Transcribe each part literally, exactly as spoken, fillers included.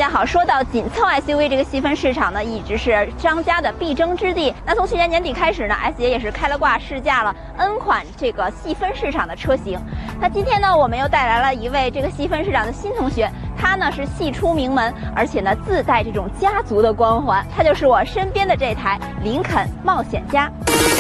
家好，说到紧凑 S U V 这个细分市场呢，一直是商家的必争之地。那从去年年底开始呢 ，S 爷也是开了挂试驾了 N 款这个细分市场的车型。那今天呢，我们又带来了一位这个细分市场的新同学，他呢是系出名门，而且呢自带这种家族的光环，他就是我身边的这台林肯冒险家。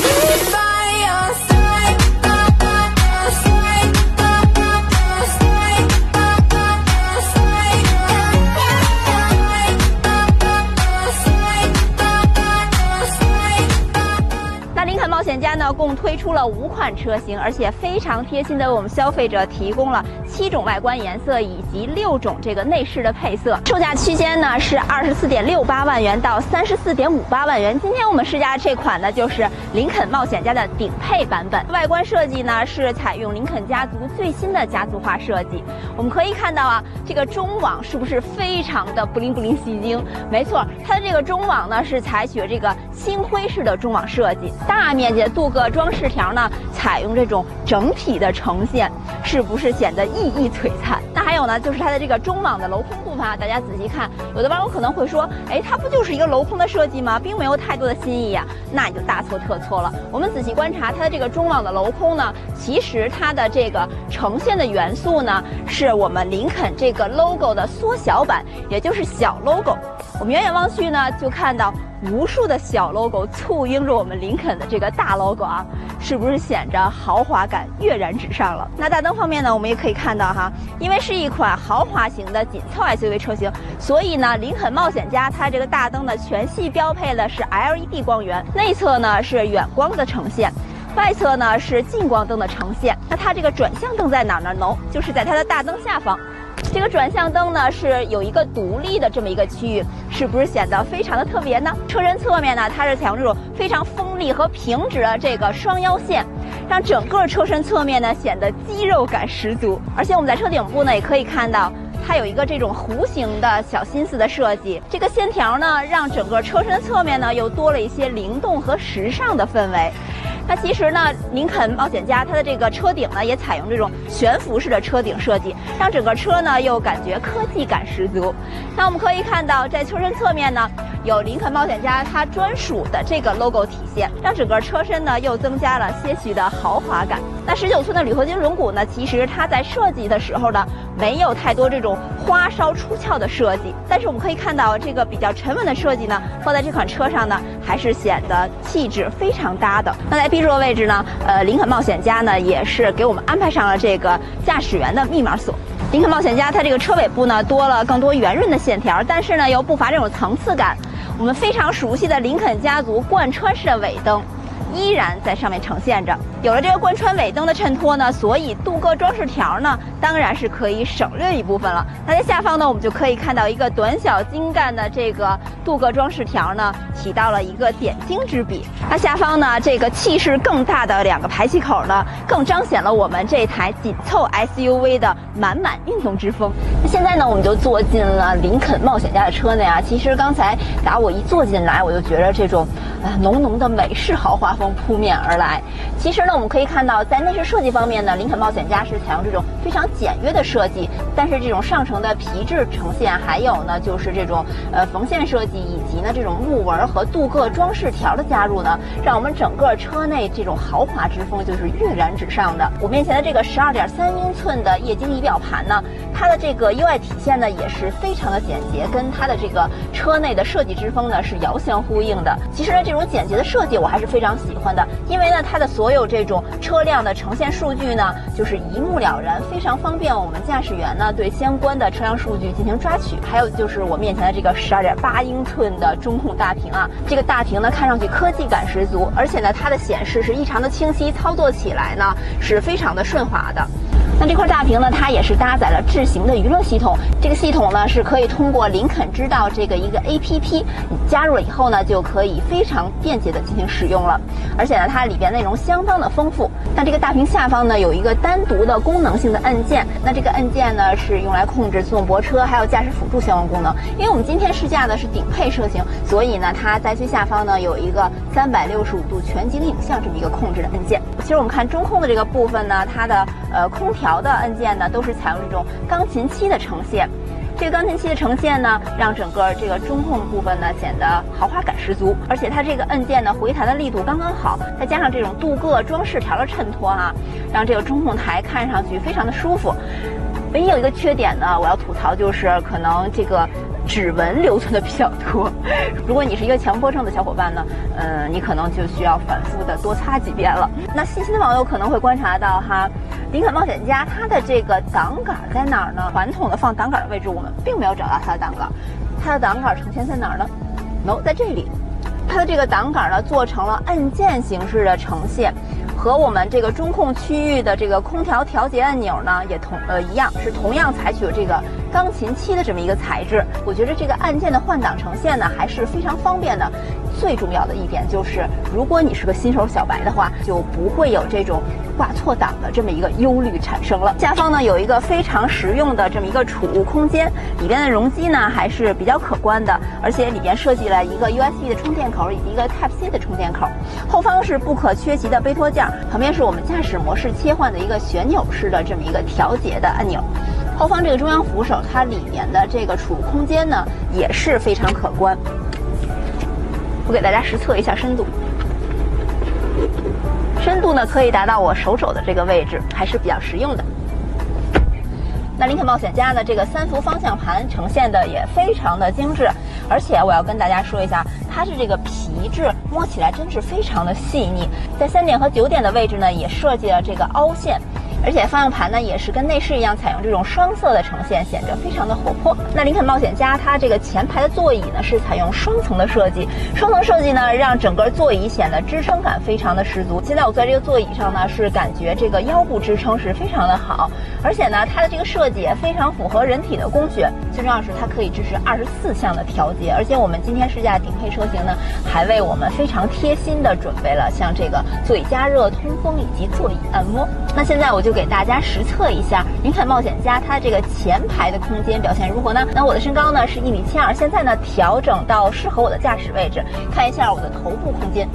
冒险家呢，共推出了五款车型，而且非常贴心的为我们消费者提供了七种外观颜色以及六种这个内饰的配色，售价区间呢是二十四点六八万元到三十四点五八万元。今天我们试驾的这款呢，就是林肯冒险家的顶配版本。外观设计呢是采用林肯家族最新的家族化设计。我们可以看到啊，这个中网是不是非常的布灵布灵吸睛？没错，它的这个中网呢是采取这个星辉式的中网设计，大面积镀铬装饰条呢，采用这种整体的呈现，是不是显得熠熠璀璨？那还有呢，就是它的这个中网的镂空部分啊，大家仔细看，有的网友可能会说，哎，它不就是一个镂空的设计吗？并没有太多的新意啊，那你就大错特错了。我们仔细观察它的这个中网的镂空呢，其实它的这个呈现的元素呢，是我们林肯这个 logo 的缩小版，也就是小 logo。我们远远望去呢，就看到无数的小 logo 簇拥着我们林肯的这个大 logo 啊，是不是显着豪华感跃然纸上了？那大灯方面呢，我们也可以看到哈，因为是一款豪华型的紧凑 S U V 车型，所以呢，林肯冒险家它这个大灯呢全系标配的是 L E D 光源，内侧呢是远光的呈现。外侧呢是近光灯的呈现，那它这个转向灯在哪儿呢？ No， 就是在它的大灯下方。这个转向灯呢是有一个独立的这么一个区域，是不是显得非常的特别呢？车身侧面呢，它是采用这种非常锋利和平直的这个双腰线，让整个车身侧面呢显得肌肉感十足。而且我们在车顶部呢也可以看到，它有一个这种弧形的小心思的设计，这个线条呢让整个车身侧面呢又多了一些灵动和时尚的氛围。那其实呢，林肯冒险家它的这个车顶呢，也采用这种悬浮式的车顶设计，让整个车呢又感觉科技感十足。那我们可以看到，在车身侧面呢，有林肯冒险家它专属的这个 logo 体现，让整个车身呢又增加了些许的豪华感。那十九寸的铝合金轮毂呢，其实它在设计的时候呢，没有太多这种花哨出鞘的设计，但是我们可以看到这个比较沉稳的设计呢，放在这款车上呢，还是显得气质非常搭的。那在 B 座位置呢，呃，林肯冒险家呢也是给我们安排上了这个驾驶员的密码锁。林肯冒险家它这个车尾部呢多了更多圆润的线条，但是呢又不乏这种层次感。我们非常熟悉的林肯家族贯穿式的尾灯依然在上面呈现着。有了这个贯穿尾灯的衬托呢，所以镀铬装饰条呢当然是可以省略一部分了。那在下方呢，我们就可以看到一个短小精干的这个镀铬装饰条呢，起到了一个点睛之笔。那下方呢，这个气势更大的两个排气口呢，更彰显了我们这台紧凑 S U V 的满满运动之风。那现在呢，我们就坐进了林肯冒险家的车内啊。其实刚才打我一坐进来，我就觉得这种呃浓浓的美式豪华风扑面而来。其实呢，我们可以看到，在内饰设计方面呢，林肯冒险家是采用这种非常简约的设计，但是这种上乘的皮质呈现，还有呢就是这种呃缝线设计，以及呢这种木纹和镀铬装饰条的加入呢，让我们整个车内这种豪华之风就是跃然纸上的。我面前的这个十二点三英寸的液晶仪表盘呢，它的这个 U I 体现呢也是非常的简洁，跟它的这个车内的设计之风呢是遥相呼应的。其实呢，这种简洁的设计我还是非常喜欢的，因为呢它的所有这种车辆的呈现数据呢，就是一目了然，非常方便我们驾驶员呢对相关的车辆数据进行抓取。还有就是我面前的这个十二点八英寸的中控大屏啊，这个大屏呢看上去科技感十足，而且呢它的显示是异常的清晰，操作起来呢是非常的顺滑的。那这块大屏呢，它也是搭载了智行的娱乐系统。这个系统呢，是可以通过林肯知道这个一个 A P P， 你加入了以后呢，就可以非常便捷的进行使用了。而且呢，它里边内容相当的丰富。那这个大屏下方呢，有一个单独的功能性的按键。那这个按键呢，是用来控制自动泊车还有驾驶辅助相关功能。因为我们今天试驾的是顶配车型，所以呢，它在最下方呢有一个三百六十五度全景影像这么一个控制的按键。其实我们看中控的这个部分呢，它的呃空调的按键呢，都是采用这种钢琴漆的呈现。 这个钢琴漆的呈现呢，让整个这个中控部分呢显得豪华感十足，而且它这个按键呢回弹的力度刚刚好，再加上这种镀铬装饰条的衬托啊，让这个中控台看上去非常的舒服。唯一有一个缺点呢，我要吐槽就是可能这个指纹留存的比较多。如果你是一个强迫症的小伙伴呢，呃，你可能就需要反复的多擦几遍了。那细心的网友可能会观察到哈，林肯冒险家它的这个档杆在哪儿呢？传统的放档杆的位置我们并没有找到它的档杆，它的档杆呈现在哪儿呢 ？no， 在这里。它的这个档杆呢做成了按键形式的呈现。和我们这个中控区域的这个空调调节按钮呢，也同呃一样，是同样采取了这个钢琴漆的这么一个材质。我觉得这个按键的换挡呈现呢，还是非常方便的。最重要的一点就是，如果你是个新手小白的话，就不会有这种挂错档的这么一个忧虑产生了。下方呢有一个非常实用的这么一个储物空间，里边的容积呢还是比较可观的，而且里边设计了一个 U S B 的充电口以及一个 Type C 的充电口。后方是不可缺席的杯托架，旁边是我们驾驶模式切换的一个旋钮式的这么一个调节的按钮。后方这个中央扶手，它里面的这个储物空间呢也是非常可观。我给大家实测一下深度，深度呢可以达到我手肘的这个位置，还是比较实用的。那林肯冒险家的这个三幅方向盘呈现的也非常的精致，而且我要跟大家说一下，它是这个皮质摸起来真是非常的细腻，在三点和九点的位置呢也设计了这个凹陷。而且方向盘呢也是跟内饰一样采用这种双色的呈现，显得非常的活泼。那林肯冒险家它这个前排的座椅呢是采用双层的设计，双层设计呢让整个座椅显得支撑感非常的十足。现在我在这个座椅上呢是感觉这个腰部支撑是非常的好，而且呢它的这个设计也非常符合人体的工学。最重要的是它可以支持二十四项的调节，而且我们今天试驾顶配车型呢还为我们非常贴心的准备了像这个座椅加热、通风以及座椅按摩。那现在我就就给大家实测一下林肯冒险家它这个前排的空间表现如何呢？那我的身高呢是一米七二，现在呢调整到适合我的驾驶位置，看一下我的头部空间。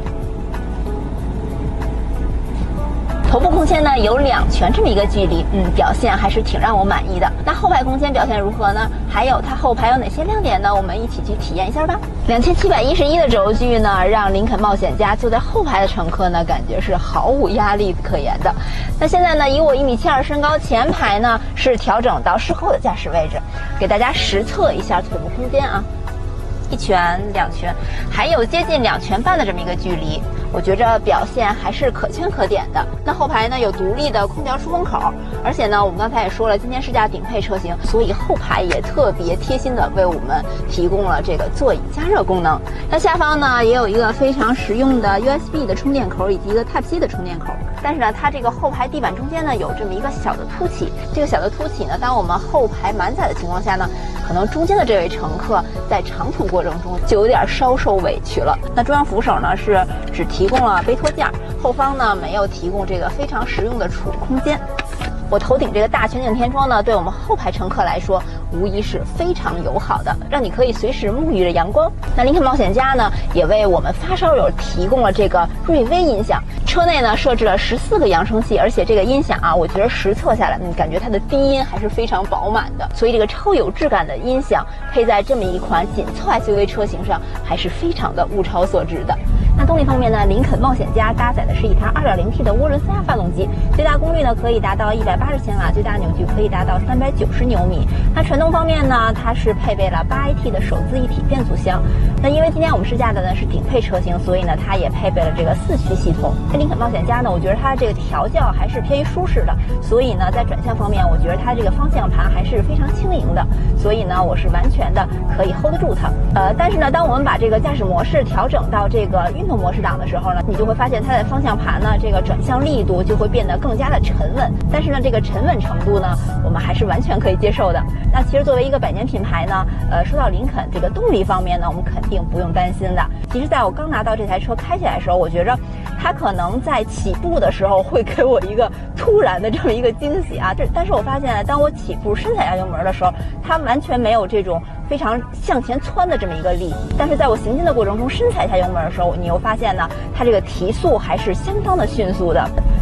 头部空间呢有两拳这么一个距离，嗯，表现还是挺让我满意的。那后排空间表现如何呢？还有它后排有哪些亮点呢？我们一起去体验一下吧。两千七百一十一的轴距呢，让林肯冒险家坐在后排的乘客呢，感觉是毫无压力可言的。那现在呢，以我一米七二身高，前排呢是调整到适合我的驾驶位置，给大家实测一下腿部空间啊。一拳、两拳，还有接近两拳半的这么一个距离，我觉着表现还是可圈可点的。那后排呢有独立的空调出风口，而且呢我们刚才也说了，今天试驾顶配车型，所以后排也特别贴心的为我们提供了这个座椅加热功能。那下方呢也有一个非常实用的 U S B 的充电口以及一个 Type C 的充电口，但是呢它这个后排地板中间呢有这么一个小的凸起，这个小的凸起呢，当我们后排满载的情况下呢，可能中间的这位乘客在长途过程中就有点稍受委屈了。那中央扶手呢是只提供了杯托架，后方呢没有提供这个非常实用的储物空间。我头顶这个大全景天窗呢，对我们后排乘客来说无疑是非常友好的，让你可以随时沐浴着阳光。那林肯冒险家呢也为我们发烧友提供了这个瑞威音响，车内呢设置了十四个扬声器，而且这个音响啊，我觉得实测下来，嗯，感觉它的低音还是非常饱满的，所以这个超有质感的音响配在这么一款紧凑 S U V 车型上，还是非常的物超所值的。那动力方面呢，林肯冒险家搭载的是一台 二点零 T 的涡轮增压发动机，最大功率呢可以达到一百八十千瓦，最大扭矩可以达到三百九十牛米。那传动方面呢，它是配备了八 A T 的手自一体变速箱。那因为今天我们试驾的呢是顶配车型，所以呢它也配备了这个四驱系统。那林肯冒险家呢，我觉得它这个调教还是偏于舒适的，所以呢在转向方面，我觉得它这个方向盘还是非常轻盈的，所以呢我是完全的可以 hold 得住它。呃，但是呢，当我们把这个驾驶模式调整到这个运动模式档的时候呢，你就会发现它的方向盘呢这个转向力度就会变得更加的沉稳，但是呢这个沉稳程度呢我们还是完全可以接受的。那其实作为一个百年品牌呢，呃，说到林肯这个动力方面呢，我们肯定不用担心的。其实在我刚拿到这台车开起来的时候，我觉着它可能在起步的时候会给我一个突然的这么一个惊喜啊，这但是我发现当我起步深踩下油门的时候，它完全没有这种非常向前窜的这么一个力，但是在我行进的过程中深踩下油门的时候，你又发现呢它这个提速还是相当的迅速的。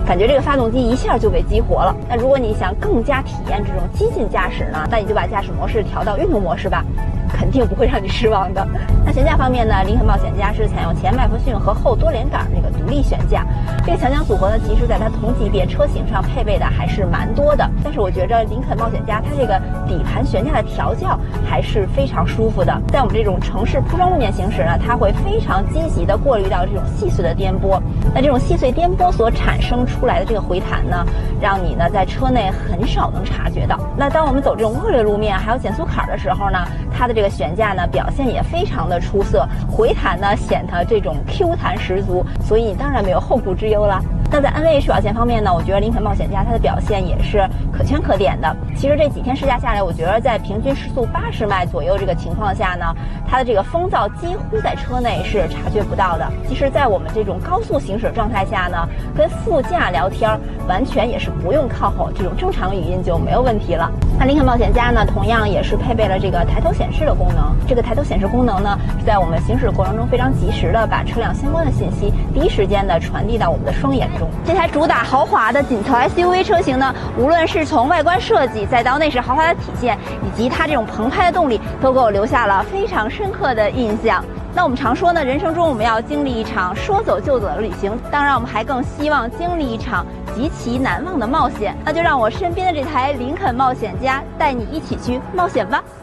感觉这个发动机一下就被激活了。那如果你想更加体验这种激进驾驶呢，那你就把驾驶模式调到运动模式吧，肯定不会让你失望的。那悬架方面呢，林肯冒险家是采用前麦弗逊和后多连杆这个独立悬架。这个强强组合呢，其实在它同级别车型上配备的还是蛮多的。但是我觉着林肯冒险家它这个底盘悬架的调教还是非常舒服的。在我们这种城市铺装路面行驶呢，它会非常积极的过滤到这种细碎的颠簸。那这种细碎颠簸所产生出来的这个回弹呢，让你呢在车内很少能察觉到。那当我们走这种恶劣路面还有减速坎的时候呢，它的这个悬架呢表现也非常的出色，回弹呢显得这种 Q 弹十足，所以当然没有后顾之忧了。那在 N V H 表现方面呢，我觉得林肯冒险家它的表现也是可圈可点的。其实这几天试驾下来，我觉得在平均时速八十迈左右这个情况下呢，它的这个风噪几乎在车内是察觉不到的。其实在我们这种高速行驶状态下呢，跟副驾聊天完全也是不用靠后，这种正常语音就没有问题了。那林肯冒险家呢，同样也是配备了这个抬头显示的功能。这个抬头显示功能呢，是在我们行驶的过程中非常及时的把车辆相关的信息第一时间的传递到我们的双眼中。这台主打豪华的紧凑 S U V 车型呢，无论是从外观设计，再到内饰豪华的体现，以及它这种澎湃的动力，都给我留下了非常深刻的印象。那我们常说呢，人生中我们要经历一场说走就走的旅行，当然我们还更希望经历一场极其难忘的冒险。那就让我身边的这台林肯冒险家带你一起去冒险吧。